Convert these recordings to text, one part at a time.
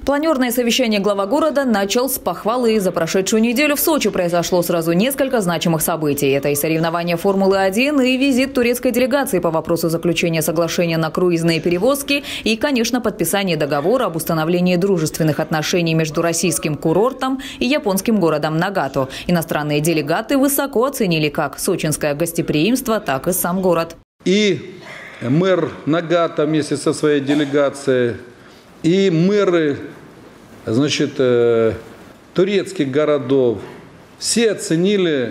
Планерное совещание глава города начал с похвалы. За прошедшую неделю в Сочи произошло сразу несколько значимых событий. Это и соревнования Формулы-1, и визит турецкой делегации по вопросу заключения соглашения на круизные перевозки, и, конечно, подписание договора об установлении дружественных отношений между российским курортом и японским городом Нагато. Иностранные делегаты высоко оценили как сочинское гостеприимство, так и сам город. И мэр Нагато вместе со своей делегацией, и мэры, значит, турецких городов, все оценили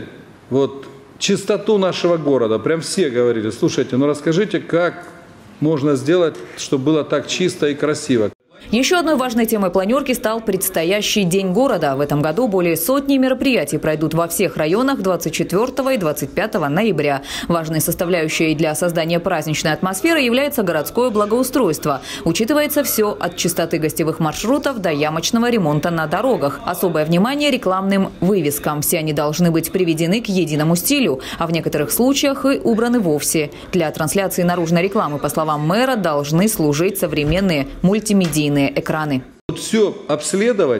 чистоту нашего города. Прям все говорили: слушайте, ну расскажите, как можно сделать, чтобы было так чисто и красиво. Еще одной важной темой планерки стал предстоящий День города. В этом году более сотни мероприятий пройдут во всех районах 24 и 25 ноября. Важной составляющей для создания праздничной атмосферы является городское благоустройство. Учитывается все от чистоты гостевых маршрутов до ямочного ремонта на дорогах. Особое внимание рекламным вывескам. Все они должны быть приведены к единому стилю, а в некоторых случаях и убраны вовсе. Для трансляции наружной рекламы, по словам мэра, должны служить современные мультимедийные экраны. Все обследовать,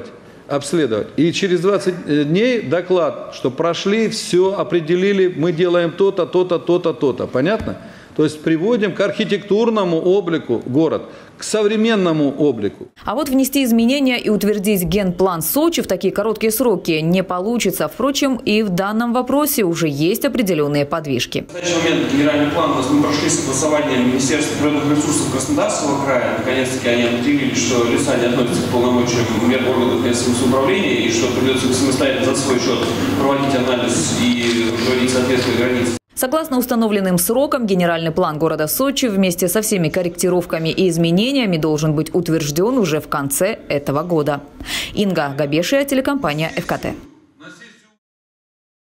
и через 20 дней доклад, что прошли, все определили, мы делаем то-то, то-то, то-то, то-то. Понятно? То есть приводим к архитектурному облику город, к современному облику. А вот внести изменения и утвердить генплан Сочи в такие короткие сроки не получится. Впрочем, и в данном вопросе уже есть определенные подвижки. В настоящий момент генеральный план, то есть мы прошли согласование Министерства природных ресурсов Краснодарского края. Наконец-таки они определили, что леса не относятся к полномочиям органов местного самоуправления и что придется самостоятельно за свой счет проводить анализ и проводить соответствие границ. Согласно установленным срокам, генеральный план города Сочи вместе со всеми корректировками и изменениями должен быть утвержден уже в конце этого года. Инга Габешия, телекомпания ФКТ.